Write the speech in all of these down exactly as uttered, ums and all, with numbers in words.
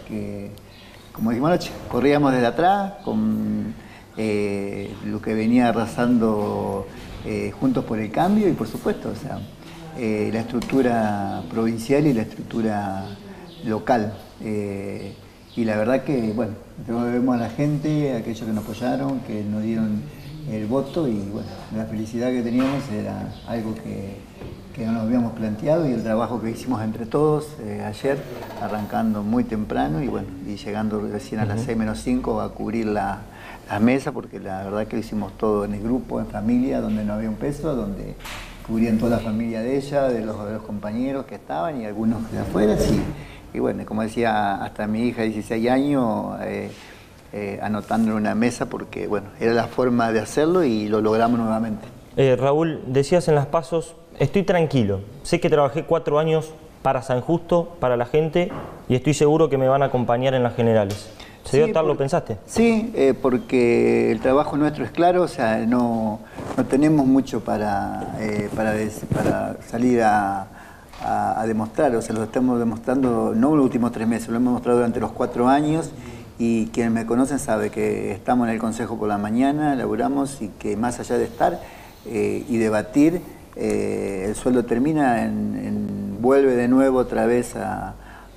porque, como dijimos anoche, corríamos desde atrás con eh, lo que venía arrasando eh, Juntos por el Cambio y, por supuesto, o sea, eh, la estructura provincial y la estructura local. Eh, y la verdad que, bueno, vemos a la gente, a aquellos que nos apoyaron, que nos dieron el voto, y bueno, la felicidad que teníamos era algo que, que no nos habíamos planteado, y el trabajo que hicimos entre todos eh, ayer, arrancando muy temprano y bueno, y llegando recién a las seis menos cinco a cubrir la, la mesa, porque la verdad que lo hicimos todo en el grupo, en familia, donde no había un peso, donde cubrían toda la familia de ella, de los, de los compañeros que estaban y algunos de afuera, sí. Y bueno, como decía, hasta mi hija de dieciséis años, eh, eh, anotando en una mesa, porque bueno, era la forma de hacerlo y lo logramos nuevamente. Eh, Raúl, decías en las pasos, estoy tranquilo, sé que trabajé cuatro años para San Justo, para la gente, y estoy seguro que me van a acompañar en las generales. ¿Se dio tal, lo pensaste? Sí, eh, porque el trabajo nuestro es claro, o sea, no, no tenemos mucho para, eh, para, des, para salir a... A, a demostrar, o sea, lo estamos demostrando no en los últimos tres meses, lo hemos demostrado durante los cuatro años, y quienes me conocen sabe que estamos en el Consejo por la mañana, laburamos, y que más allá de estar eh, y debatir, eh, el sueldo termina, en, en, vuelve de nuevo otra vez a,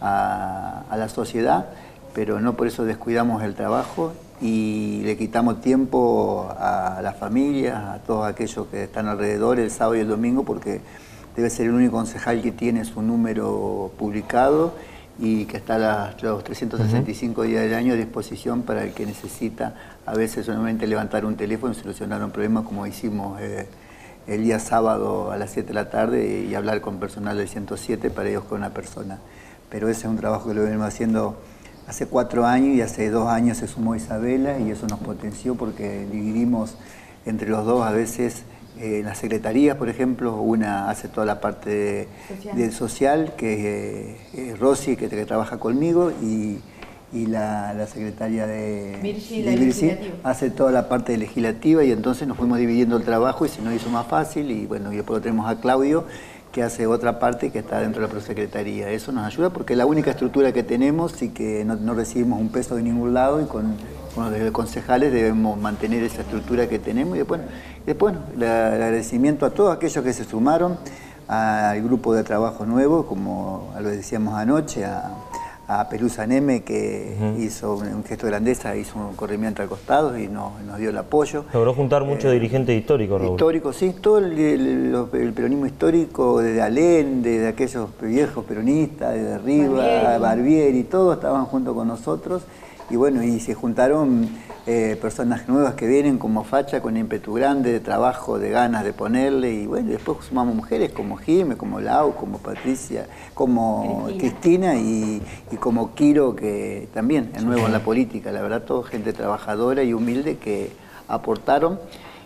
a, a la sociedad, pero no por eso descuidamos el trabajo y le quitamos tiempo a las familias, a todos aquellos que están alrededor el sábado y el domingo, porque debe ser el único concejal que tiene su número publicado y que está las, los trescientos sesenta y cinco uh-huh. días del año a disposición para el que necesita a veces solamente levantar un teléfono y solucionar un problema, como hicimos eh, el día sábado a las siete de la tarde, y hablar con personal del ciento siete para ellos con una persona. Pero ese es un trabajo que lo venimos haciendo hace cuatro años, y hace dos años se sumó Isabela y eso nos potenció porque dividimos entre los dos a veces. En las secretarías, por ejemplo, una hace toda la parte de, social. del social, que es eh, Rosy, que, que trabaja conmigo, y, y la, la secretaria de Virgi, de Virgi hace toda la parte legislativa, y entonces nos fuimos dividiendo el trabajo y se nos hizo más fácil, y bueno, y después tenemos a Claudio, que hace otra parte que está dentro de la prosecretaría. Eso nos ayuda porque es la única estructura que tenemos y que no, no recibimos un peso de ningún lado, y con, con los concejales debemos mantener esa estructura que tenemos. Y después, después el agradecimiento a todos aquellos que se sumaron al grupo de trabajo nuevo, como lo decíamos anoche, a, a Pelusa Neme, que uh-huh. hizo un, un gesto de grandeza, hizo un corrimiento al costado y nos, nos dio el apoyo. Logró juntar muchos eh, dirigentes históricos, Raúl. Históricos, sí, todo el, el, el peronismo histórico, desde Alén, de aquellos viejos peronistas, desde arriba, Barbieri, Barbieri, todos estaban junto con nosotros. Y bueno, y se juntaron eh, personas nuevas que vienen como Facha, con ímpetu grande, de trabajo, de ganas de ponerle, y bueno, después sumamos mujeres como Jime, como Lau, como Patricia, como Cristina, Cristina y, y como Quiro, que también es nuevo en la política, la verdad, todo gente trabajadora y humilde que aportaron,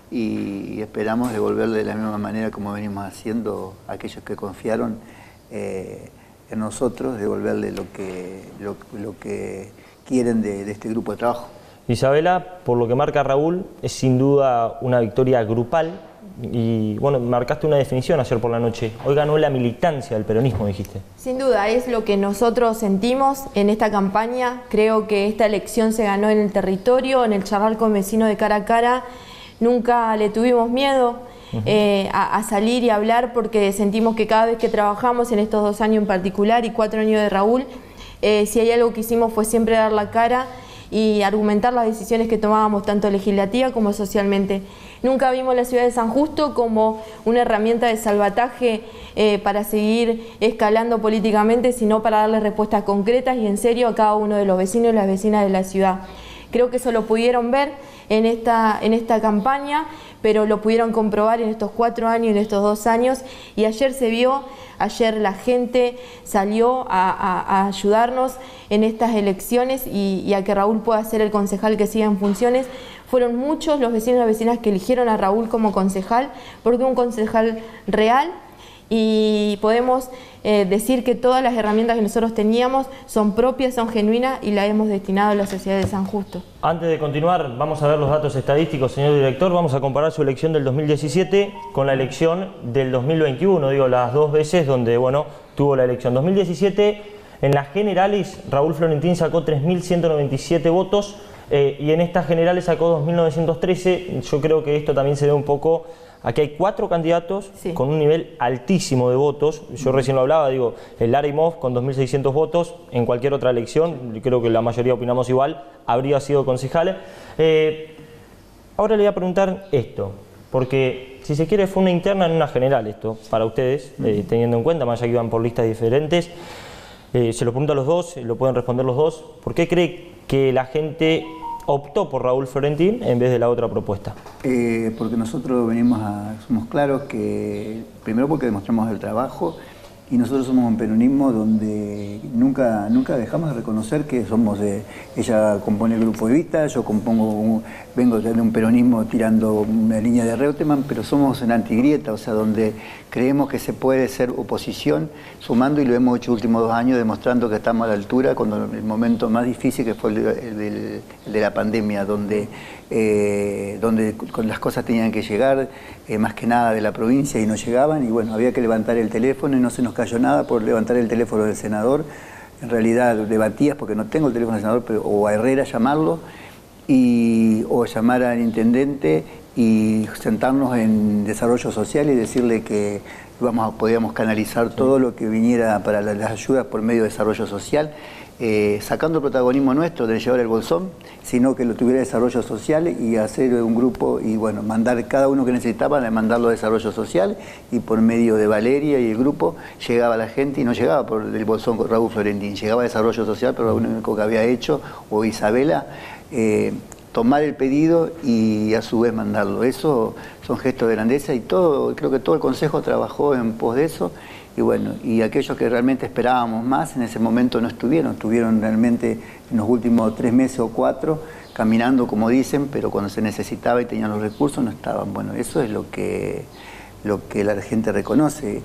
y esperamos devolverle de la misma manera como venimos haciendo a aquellos que confiaron eh, en nosotros, devolverle lo que, lo, lo que quieren de, de este grupo de trabajo. Isabela, por lo que marca Raúl, es sin duda una victoria grupal, y bueno, marcaste una definición ayer por la noche. Hoy ganó la militancia del peronismo, dijiste. Sin duda, es lo que nosotros sentimos en esta campaña. Creo que esta elección se ganó en el territorio, en el charlar con vecinos de cara a cara. Nunca le tuvimos miedo uh-huh. eh, a, a salir y hablar, porque sentimos que cada vez que trabajamos en estos dos años en particular y cuatro años de Raúl, Eh, si hay algo que hicimos fue siempre dar la cara y argumentar las decisiones que tomábamos, tanto legislativa como socialmente. Nunca vimos la ciudad de San Justo como una herramienta de salvataje eh, para seguir escalando políticamente, sino para darle respuestas concretas y en serio a cada uno de los vecinos y las vecinas de la ciudad. Creo que eso lo pudieron ver en esta, en esta campaña, pero lo pudieron comprobar en estos cuatro años, en estos dos años, y ayer se vio, ayer la gente salió a, a, a ayudarnos en estas elecciones y, y a que Raúl pueda ser el concejal que siga en funciones. Fueron muchos los vecinos y las vecinas que eligieron a Raúl como concejal, porque es un concejal real, y podemos eh, decir que todas las herramientas que nosotros teníamos son propias, son genuinas y las hemos destinado a la sociedad de San Justo. Antes de continuar, vamos a ver los datos estadísticos, señor director. Vamos a comparar su elección del dos mil diecisiete con la elección del dos mil veintiuno, digo, las dos veces donde, bueno, tuvo la elección. dos mil diecisiete En las generales, Raúl Florentín sacó tres mil ciento noventa y siete votos eh, y en estas generales sacó dos mil novecientos trece. Yo creo que esto también se debe un poco a que hay cuatro candidatos sí. con un nivel altísimo de votos. Yo recién lo hablaba, digo, el Larimov con dos mil seiscientos votos, en cualquier otra elección, creo que la mayoría opinamos igual, habría sido concejal. Eh, ahora le voy a preguntar esto, porque si se quiere fue una interna en una general esto, para ustedes, eh, teniendo en cuenta, más allá que iban por listas diferentes. Eh, se lo pregunto a los dos, lo pueden responder los dos. ¿Por qué cree que la gente optó por Raúl Florentín en vez de la otra propuesta? Eh, porque nosotros venimos a, somos claros que, primero porque demostramos el trabajo, y nosotros somos un peronismo donde nunca, nunca dejamos de reconocer que somos de, ella compone el grupo Evita, yo compongo, un, vengo de un peronismo tirando una línea de Reutemann, pero somos en antigrieta, o sea, donde creemos que se puede ser oposición sumando, y lo hemos hecho los últimos dos años demostrando que estamos a la altura cuando el momento más difícil que fue el de, el de, el de la pandemia, donde, eh, donde con las cosas tenían que llegar, eh, más que nada de la provincia, y no llegaban, y bueno, había que levantar el teléfono y no se nos cayó nada por levantar el teléfono del senador. En realidad debatías, porque no tengo el teléfono del senador, pero, o a Herrera llamarlo, y, o llamar al intendente y sentarnos en desarrollo social y decirle que íbamos a, podíamos canalizar todo lo que viniera para la, las ayudas por medio de desarrollo social, eh, sacando el protagonismo nuestro de llevar el bolsón, sino que lo tuviera desarrollo social y hacer un grupo y bueno, mandar cada uno que necesitaba, mandarlo a desarrollo social, y por medio de Valeria y el grupo llegaba la gente, y no llegaba por el bolsón con Raúl Florentín, llegaba a desarrollo social, pero lo único que había hecho, o Isabela, eh, tomar el pedido y a su vez mandarlo. Eso son gestos de grandeza, y todo, creo que todo el Consejo trabajó en pos de eso, y bueno, y aquellos que realmente esperábamos más en ese momento no estuvieron, estuvieron realmente en los últimos tres meses o cuatro caminando, como dicen, pero cuando se necesitaba y tenían los recursos no estaban. Bueno, eso es lo que, lo que la gente reconoce.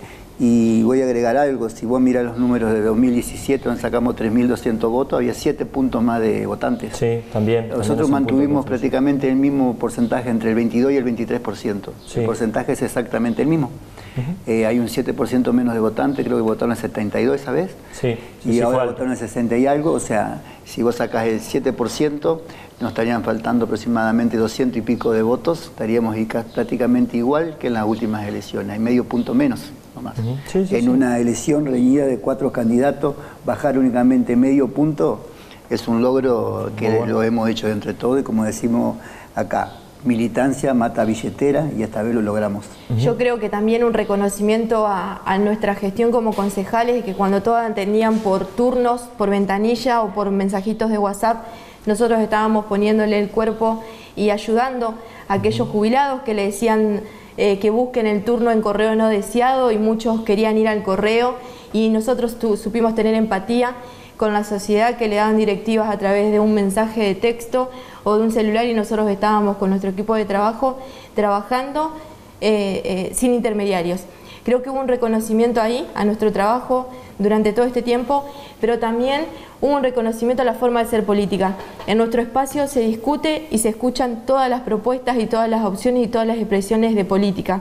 Y voy a agregar algo, si vos mirás los números de dos mil diecisiete, donde sacamos tres mil doscientos votos, había siete puntos más de votantes. Sí, también. Nosotros mantuvimos prácticamente el mismo porcentaje, entre el veintidós y el veintitrés por ciento. Sí. El porcentaje es exactamente el mismo. Uh-huh. eh, hay un siete por ciento menos de votantes, creo que votaron el setenta y dos esa vez. Sí, sí, y sí, ahora votaron el sesenta y algo, o sea, si vos sacás el siete por ciento, nos estarían faltando aproximadamente doscientos y pico de votos, estaríamos prácticamente igual que en las últimas elecciones, hay medio punto menos. Uh-huh. sí, sí, en sí. Una elección reñida de cuatro candidatos, bajar únicamente medio punto es un logro que bueno. lo hemos hecho entre todos, y como decimos acá, militancia mata billetera, y esta vez lo logramos. Uh-huh. Yo creo que también un reconocimiento a, a nuestra gestión como concejales, que cuando todas atendían por turnos, por ventanilla o por mensajitos de WhatsApp, nosotros estábamos poniéndole el cuerpo y ayudando a aquellos jubilados que le decían Eh, que busquen el turno en correo no deseado, y muchos querían ir al correo, y nosotros tu, supimos tener empatía con la sociedad que le daban directivas a través de un mensaje de texto o de un celular, y nosotros estábamos con nuestro equipo de trabajo trabajando eh, eh, sin intermediarios. Creo que hubo un reconocimiento ahí a nuestro trabajo durante todo este tiempo, pero también hubo un reconocimiento a la forma de ser política. En nuestro espacio se discute y se escuchan todas las propuestas y todas las opciones y todas las expresiones de política.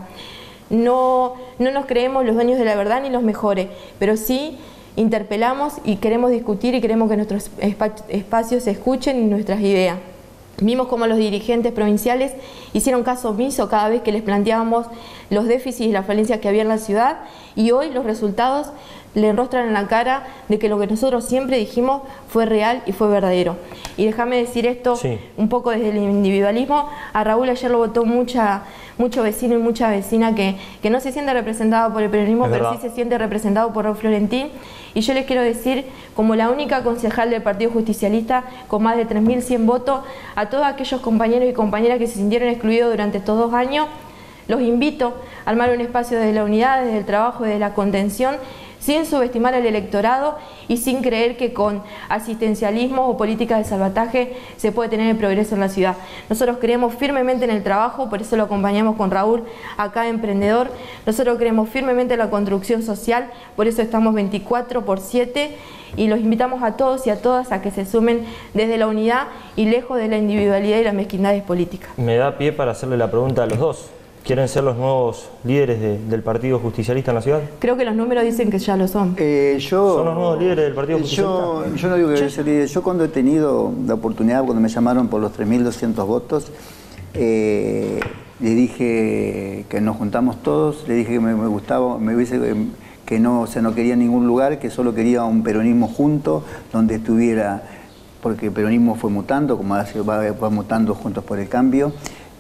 No, no nos creemos los dueños de la verdad ni los mejores, pero sí interpelamos y queremos discutir, y queremos que nuestros espacios se escuchen y nuestras ideas. Vimos cómo los dirigentes provinciales hicieron caso omiso cada vez que les planteábamos los déficits y las falencias que había en la ciudad, y hoy los resultados le enrostran en la cara de que lo que nosotros siempre dijimos fue real y fue verdadero. Y déjame decir esto sí. un poco desde el individualismo. A Raúl ayer lo votó mucha, mucho vecino y mucha vecina que, que no se siente representado por el peronismo, es pero verdad. sí se siente representado por Raúl Florentín. Y yo les quiero decir, como la única concejal del Partido Justicialista con más de tres mil cien votos, a todos aquellos compañeros y compañeras que se sintieron excluidos durante estos dos años, los invito a armar un espacio desde la unidad, desde el trabajo, desde la contención, sin subestimar al electorado y sin creer que con asistencialismo o políticas de salvataje se puede tener el progreso en la ciudad. Nosotros creemos firmemente en el trabajo, por eso lo acompañamos con Raúl acá, emprendedor. Nosotros creemos firmemente en la construcción social, por eso estamos veinticuatro por siete, y los invitamos a todos y a todas a que se sumen desde la unidad y lejos de la individualidad y las mezquindades políticas. Me da pie para hacerle la pregunta a los dos. ¿Quieren ser los nuevos líderes de, del Partido Justicialista en la ciudad? Creo que los números dicen que ya lo son. Eh, yo, ¿Son los nuevos líderes del Partido Justicialista? Yo, yo no digo que yo, ser líder. Yo cuando he tenido la oportunidad, cuando me llamaron por los tres mil doscientos votos, eh, le dije que nos juntamos todos, le dije que me, me gustaba, me hubiese, que no, o sea, no quería ningún lugar, que solo quería un peronismo junto, donde estuviera, porque el peronismo fue mutando, como va, va mutando Juntos por el Cambio.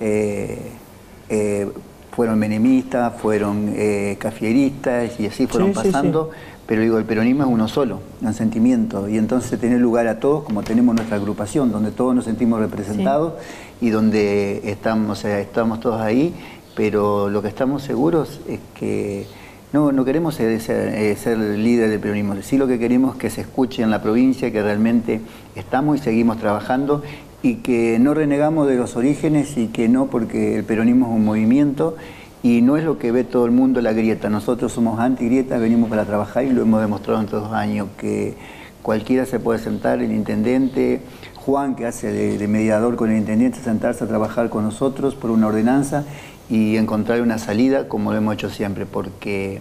Eh, Eh, fueron menemistas, fueron eh, cafieristas y así fueron sí, pasando, sí, sí. Pero digo, el peronismo es uno solo, un sentimiento, y entonces tener lugar a todos, como tenemos nuestra agrupación, donde todos nos sentimos representados sí. Y donde estamos, o sea, estamos todos ahí, pero lo que estamos seguros es que no, no queremos ser, ser, eh, ser líder del peronismo, sí lo que queremos es que se escuche en la provincia, que realmente estamos y seguimos trabajando, y que no renegamos de los orígenes y que no, porque el peronismo es un movimiento y no es lo que ve todo el mundo la grieta. Nosotros somos anti-grieta, venimos para trabajar y lo hemos demostrado en estos dos años, que cualquiera se puede sentar, el intendente, Juan, que hace de, de mediador con el intendente, sentarse a trabajar con nosotros por una ordenanza y encontrar una salida como lo hemos hecho siempre, porque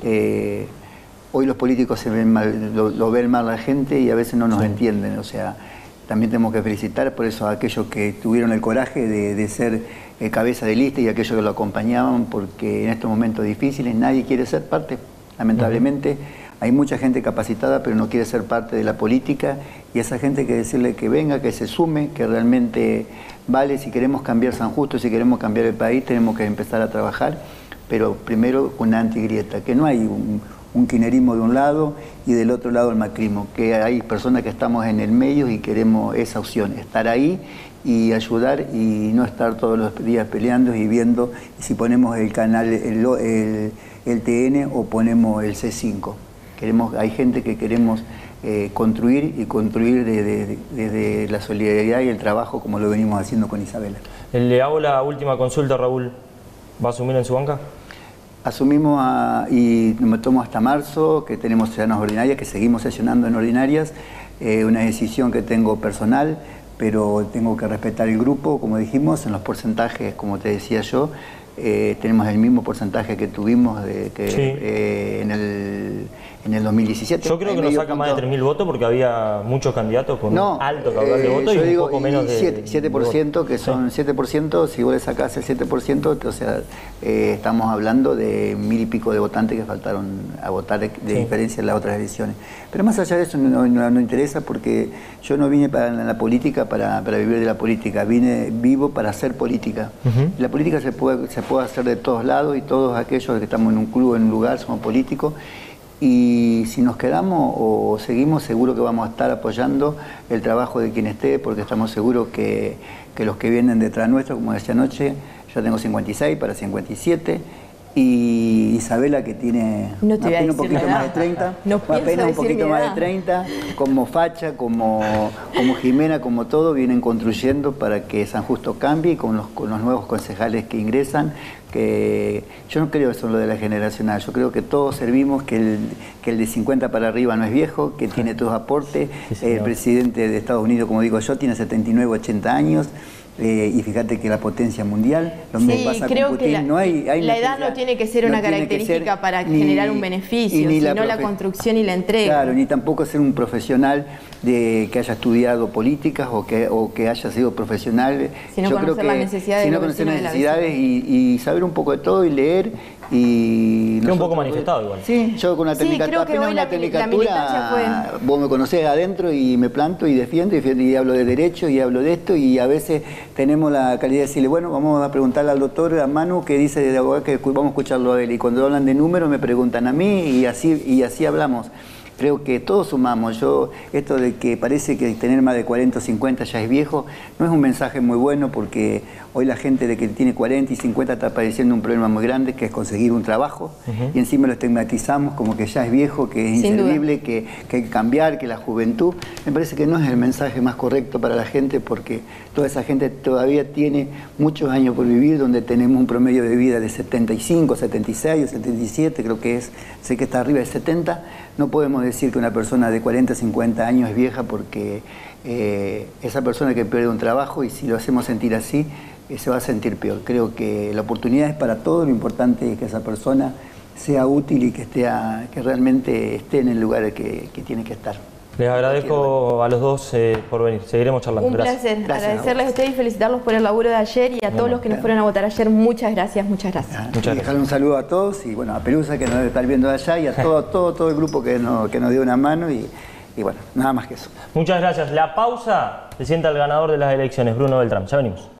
eh, hoy los políticos se ven mal, lo, lo ven mal la gente y a veces no nos sí. entienden, o sea, también tenemos que felicitar por eso a aquellos que tuvieron el coraje de, de ser eh, cabeza de lista y a aquellos que lo acompañaban, porque en estos momentos difíciles nadie quiere ser parte, lamentablemente. Uh-huh. Hay mucha gente capacitada, pero no quiere ser parte de la política, y a esa gente hay que decirle que venga, que se sume, que realmente vale. Si queremos cambiar San Justo, si queremos cambiar el país, tenemos que empezar a trabajar, pero primero con una antigrieta, que no hay un... un kirchnerismo de un lado y del otro lado el macrismo, que hay personas que estamos en el medio y queremos esa opción, estar ahí y ayudar y no estar todos los días peleando y viendo si ponemos el canal, el, el, el T N o ponemos el C cinco. Queremos, hay gente que queremos eh, construir y construir desde de, de, de la solidaridad y el trabajo, como lo venimos haciendo con Isabela. Le hago la última consulta, Raúl. ¿Va a asumir en su banca? Asumimos a, y me tomo hasta marzo, que tenemos sesiones ordinarias, que seguimos sesionando en ordinarias, eh, una decisión que tengo personal, pero tengo que respetar el grupo, como dijimos, en los porcentajes, como te decía yo, eh, tenemos el mismo porcentaje que tuvimos de, que, sí. eh, en, el, en el dos mil diecisiete. Yo creo que nos saca punto... más de tres mil votos porque había muchos candidatos con no, un alto caudal eh, de votos y digo, un poco menos de siete por ciento, que son sí. siete por ciento, si vos le sacás el siete por ciento, o sea, eh, estamos hablando de mil y pico de votantes que faltaron a votar de, de sí. diferencia en las otras elecciones. Pero más allá de eso no, no, no interesa, porque yo no vine para la política para, para vivir de la política, vine vivo para hacer política. Uh-huh. La política se puede, se puede hacer de todos lados y todos aquellos que estamos en un club, en un lugar, somos políticos. Y si nos quedamos o seguimos, seguro que vamos a estar apoyando el trabajo de quien esté, porque estamos seguros que, que los que vienen detrás nuestro, como decía anoche, yo tengo cincuenta y seis para cincuenta y siete, y Isabela, que tiene no te apenas un poquito más de treinta, no apenas un poquito más de treinta, como Facha, como, como Jimena, como todo, vienen construyendo para que San Justo cambie, con los, con los nuevos concejales que ingresan, que yo no creo eso lo de la generacional, yo creo que todos servimos, que el, que el de cincuenta para arriba no es viejo, que tiene todos aportes, sí, el presidente de Estados Unidos, como digo yo, tiene setenta y nueve, ochenta años, Eh, y fíjate que la potencia mundial, donde sí, vas a creo computir, que la, no hay, hay la edad no tiene que ser no una característica ser, para ni, generar un beneficio, ni sino la, la construcción y la entrega. Claro, ni tampoco ser un profesional de que haya estudiado políticas o que, o que haya sido profesional. Sino Yo conocer creo que, las necesidades, sino conocer las necesidades y, y saber un poco de todo y leer. Y nosotros, un poco manifestado igual. Sí, yo con una técnica, sí, creo que hoy una la, tecnicatura, la fue... vos me conocés adentro y me planto y defiendo y, defiendo, y hablo de derecho y hablo de esto, y a veces tenemos la calidad de decirle, bueno, vamos a preguntarle al doctor, a Manu, que dice de abogado, que vamos a escucharlo a él, y cuando hablan de números me preguntan a mí y así, y así hablamos. Creo que todos sumamos. Yo, esto de que parece que tener más de cuarenta o cincuenta ya es viejo, no es un mensaje muy bueno, porque hoy la gente de que tiene cuarenta y cincuenta está padeciendo un problema muy grande, que es conseguir un trabajo, uh-huh. y encima lo estigmatizamos como que ya es viejo, que es inservible, que, que hay que cambiar, que la juventud. Me parece que no es el mensaje más correcto para la gente, porque toda esa gente todavía tiene muchos años por vivir, donde tenemos un promedio de vida de setenta y cinco, setenta y seis o setenta y siete, creo que es, sé que está arriba de setenta. No podemos decir que una persona de cuarenta, cincuenta años es vieja, porque eh, esa persona que pierde un trabajo, y si lo hacemos sentir así, eh, se va a sentir peor. Creo que la oportunidad es para todo, lo importante es que esa persona sea útil y que, esté a, que realmente esté en el lugar que, que tiene que estar. Les agradezco a los dos eh, por venir. Seguiremos charlando. Un gracias. placer. Gracias agradecerles a, a ustedes y felicitarlos por el laburo de ayer y a todos los que nos fueron a votar ayer. Muchas gracias, muchas gracias. Ah, muchas gracias. Dejarle un saludo a todos y bueno, a Pelusa que nos debe estar viendo de allá y a todo, todo, todo el grupo que nos, que nos dio una mano y, y bueno, nada más que eso. Muchas gracias. La pausa se sienta el ganador de las elecciones, Bruno Beltrán. Ya venimos.